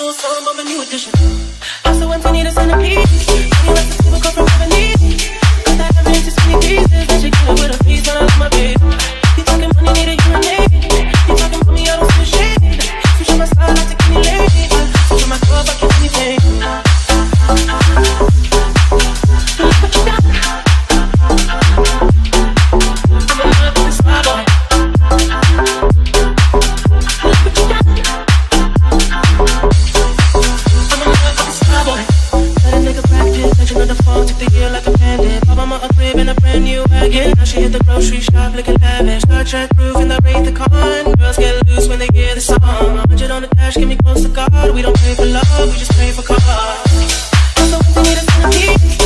little something of a new edition. Also, Anthony the centipede. He likes to people come from Ebony. Got that evidence to skinny pieces. That you get it with a piece on out of my babe. You talking money, need a urinate. You talking about me, I don't see shade. Switch on my style, I take any lane. Switch on my club, I get anything. Look what you got. I'm in love with this fly boy. Look what you got. I'm in love with this fly boy. Let a nigga practice, legend on the phone, took the year like a bandit. Pop mama a crib in a brand new wagon. Now she hit the grocery shop looking lavish. Star Trek roof in the Wraith the Con. Girls get loose when they hear the song. 100 on the dash, get me close to God. We don't pray for love, we just pray for cars. Also, when they need a centipede.